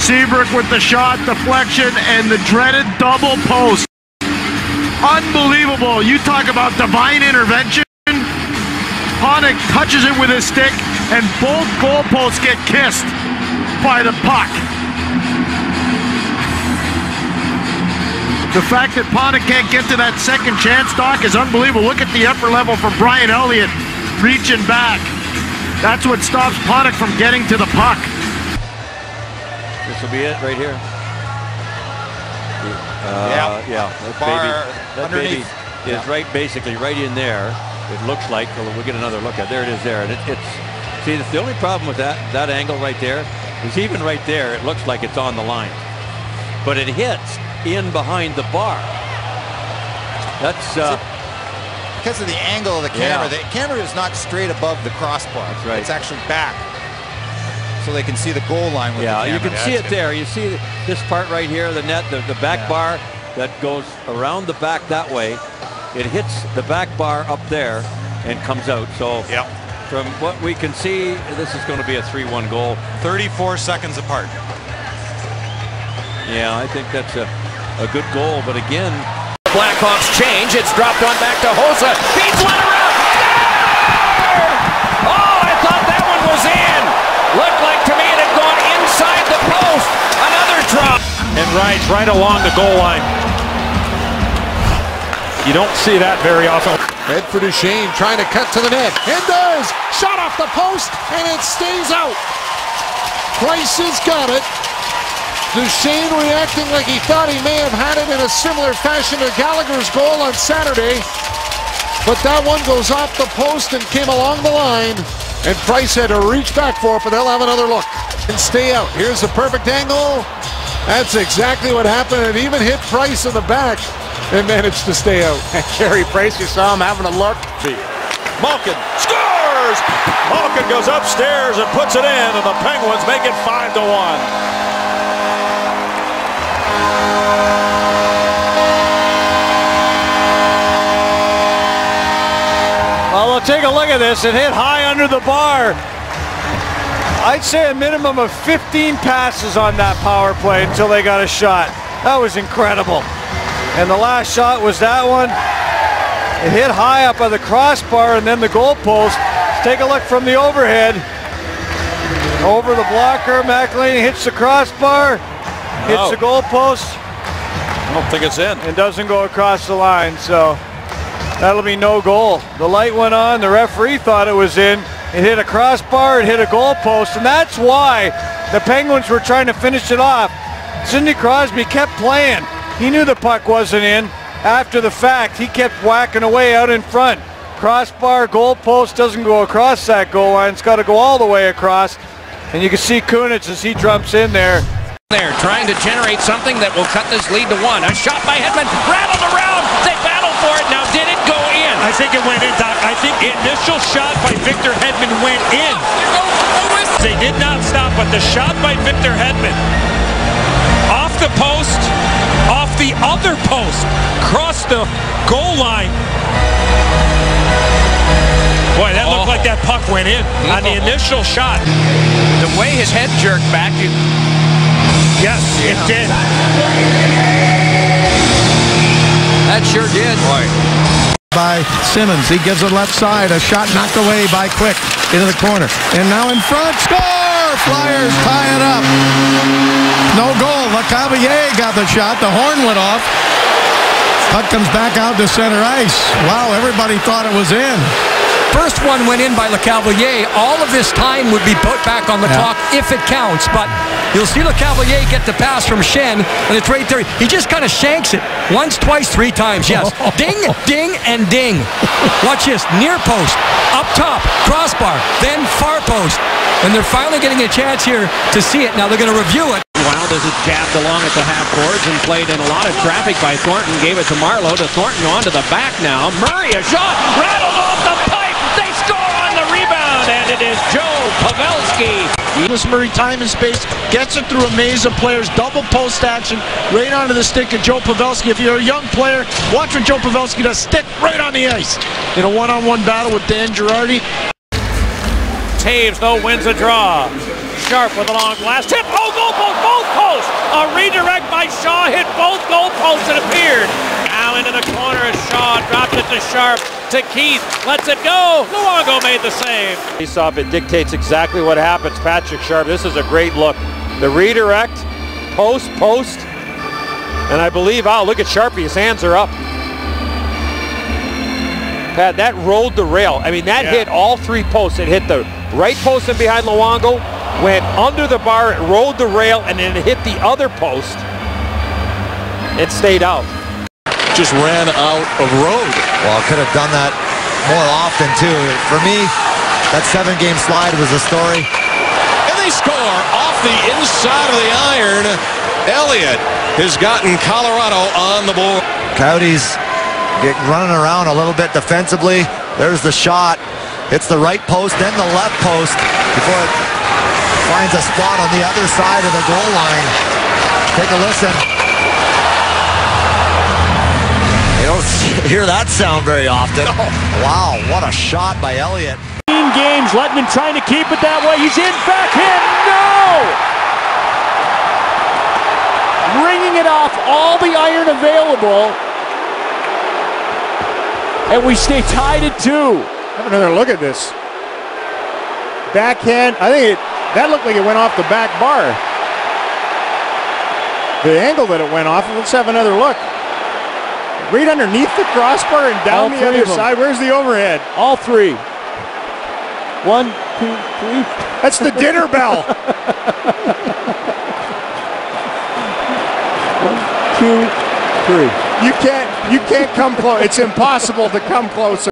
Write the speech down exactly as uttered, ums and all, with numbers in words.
Seabrook with the shot, deflection, and the dreaded double post. Unbelievable. You talk about divine intervention. Panik touches it with his stick, and both goalposts get kissed by the puck. The fact that Panik can't get to that second chance, Doc, is unbelievable. Look at the upper level from Brian Elliott reaching back. That's what stops Panik from getting to the puck. This will be it right here. Uh, yeah, yeah. That bar baby, that baby underneath. is Yeah. right, basically right in there. It looks like. Well, we'll get another look at. There it is. There, and it, it's. See, the only problem with that that angle right there is even right there, it looks like it's on the line, but it hits in behind the bar. That's uh, because of the angle of the camera. Yeah. The camera is not straight above the crossbar. That's right. It's actually back, so they can see the goal line with yeah, the camera. you can That's see it good. there. You see this part right here, the net, the, the back Yeah. bar that goes around the back that way. It hits the back bar up there and comes out. So yep. From what we can see, this is going to be a three one goal. thirty-four seconds apart. Yeah, I think that's a, a good goal. But again, Blackhawks change. It's dropped on back to Hossa. Beats one around. Oh, I thought that one was in. Looked like to me it had gone inside the post. Another drop. And right, right along the goal line. You don't see that very often. Head for Duchesne, trying to cut to the net. And does! Shot off the post, and it stays out. Price has got it. Duchesne reacting like he thought he may have had it in a similar fashion to Gallagher's goal on Saturday. But that one goes off the post and came along the line. And Price had to reach back for it, but they'll have another look. And stay out. Here's the perfect angle. That's exactly what happened. It even hit Price in the back and managed to stay out. Carey Price, you saw him having a look. Malkin scores! Malkin goes upstairs and puts it in, and the Penguins make it five to one. Well, we'll take a look at this. It hit high under the bar. I'd say a minimum of fifteen passes on that power play until they got a shot. That was incredible. And the last shot was that one. It hit high up on the crossbar and then the goalpost. Let's take a look from the overhead. Over the blocker, McElhinney hits the crossbar, hits Oh. the goalpost. I don't think it's in. It doesn't go across the line, so that'll be no goal. The light went on, the referee thought it was in. It hit a crossbar, it hit a goalpost, and that's why the Penguins were trying to finish it off. Sidney Crosby kept playing. He knew the puck wasn't in. After the fact, he kept whacking away out in front. Crossbar, goalpost doesn't go across that goal line. It's got to go all the way across. And you can see Kunitz as he jumps in there. There, trying to generate something that will cut this lead to one. A shot by Hedman, rattled around. They battle for it. Now, did it go in? I think it went in, Doc. I think the initial shot by Victor Hedman went in. They did not stop, but the shot by Victor Hedman off the post, off the other post, crossed the goal line. Boy, that looked Oh. like that puck went in on the initial shot. The way his head jerked back, you, Yes, it did. that sure did. By Simmons, he gives it left side, a shot knocked away by Quick into the corner, and now in front, score! Flyers tie it up. No goal. LeCavalier got the shot. The horn went off. Puck comes back out to center ice. Wow, everybody thought it was in. First one went in by LeCavalier. All of this time would be put back on the Yeah. clock if it counts, but you'll see LeCavalier get the pass from Schenn, and it's right there. He just kind of shanks it once, twice, three times. Yes. Ding, ding, and ding. Watch this. Near post, up top, crossbar, then far post. And they're finally getting a chance here to see it. Now they're going to review it. Wild as it jabbed along at the half boards and played in a lot of traffic by Thornton. Gave it to Marlowe, to Thornton onto the back now. Murray, a shot, rattled off the pipe. They score on the rebound, and it is Joe Pavelski. This Murray, time and space, gets it through a maze of players, double post action, right onto the stick of Joe Pavelski. If you're a young player, watch what Joe Pavelski does, stick right on the ice. In a one-on-one battle with Dan Girardi. Taves, though, wins a draw. Sharp with a long blast. Tip. Oh, goal post. Both by Shaw, hit both goalposts and appeared. Now into the corner is Shaw, dropped it to Sharp, to Keith, lets it go. Luongo made the save. Face-off, it dictates exactly what happens. Patrick Sharp, this is a great look. The redirect, post, post, and I believe, oh, look at Sharpie, his hands are up. Pat, that rode the rail. I mean, that yeah. hit all three posts. It hit the right post and behind Luongo, went under the bar, it rode the rail, and then it hit the other post. It stayed out. Just ran out of road. Well, could have done that more often, too. For me, that seven-game slide was a story. And they score off the inside of the iron. Elliott has gotten Colorado on the board. Coyotes get running around a little bit defensively. There's the shot. Hits the right post, then the left post before it finds a spot on the other side of the goal line. Take a listen. You don't hear that sound very often. No. Wow, what a shot by Elliott. Games, Lettman trying to keep it that way. He's in, backhand, no! Ringing it off all the iron available. And we stay tied at two. Have another look at this. Backhand, I think it, that looked like it went off the back bar. The angle that it went off, let's have another look. Right underneath the crossbar and down the other side. Where's the overhead? All three. One, two, three. That's the dinner bell. One, two, three. You can't, you can't come close. It's impossible to come closer.